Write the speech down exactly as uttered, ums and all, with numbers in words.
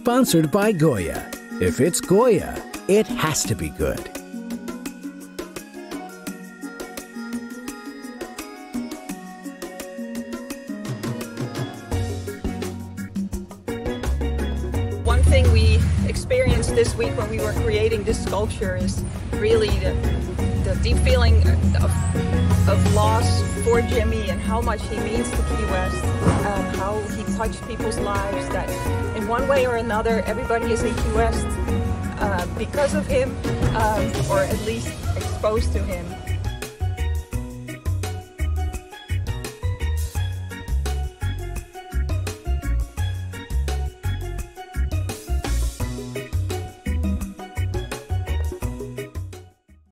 sponsored by Goya. If it's Goya, it has to be good. One thing we experienced this week when we were creating this sculpture is really the, the deep feeling of, of loss for Jimmy and how much he means to Key West, um, how he touched people's lives, that in one way or another everybody is in Key West uh, because of him, um, or at least exposed to him.